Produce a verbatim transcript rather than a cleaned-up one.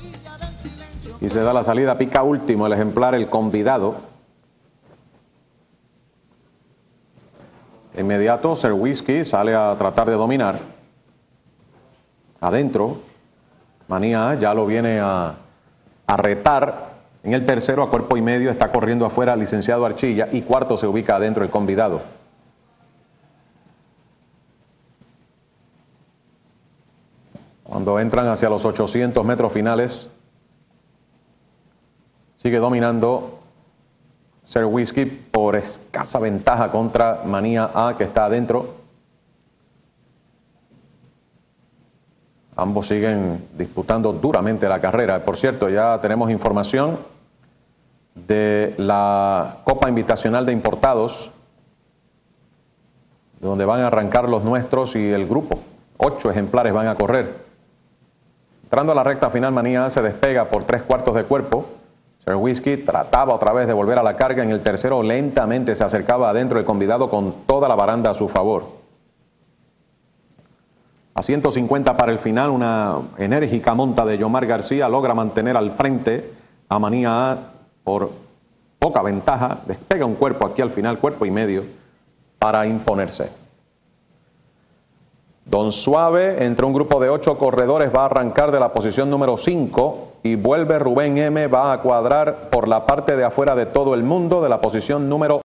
Y se da la salida, pica último el ejemplar, el convidado. De inmediato, Sir Whisky sale a tratar de dominar. Adentro, Manía ya lo viene a, a retar. En el tercero, a cuerpo y medio, está corriendo afuera licenciado Archilla. Y cuarto se ubica adentro el convidado. Cuando entran hacia los ochocientos metros finales, sigue dominando Sir Whisky por escasa ventaja contra Manía A, que está adentro. Ambos siguen disputando duramente la carrera. Por cierto, ya tenemos información de la Copa Invitacional de Importados, donde van a arrancar los nuestros y el grupo. Ocho ejemplares van a correr. Entrando a la recta final, Manía A se despega por tres cuartos de cuerpo. Sir Whisky trataba otra vez de volver a la carga. En el tercero lentamente se acercaba adentro el convidado con toda la baranda a su favor. A ciento cincuenta para el final, una enérgica monta de Yomar García logra mantener al frente a Manía A por poca ventaja. Despega un cuerpo aquí al final, cuerpo y medio, para imponerse. Don Suave, entre un grupo de ocho corredores, va a arrancar de la posición número cinco y vuelve Rubén M. Va a cuadrar por la parte de afuera de Todo el Mundo de la posición número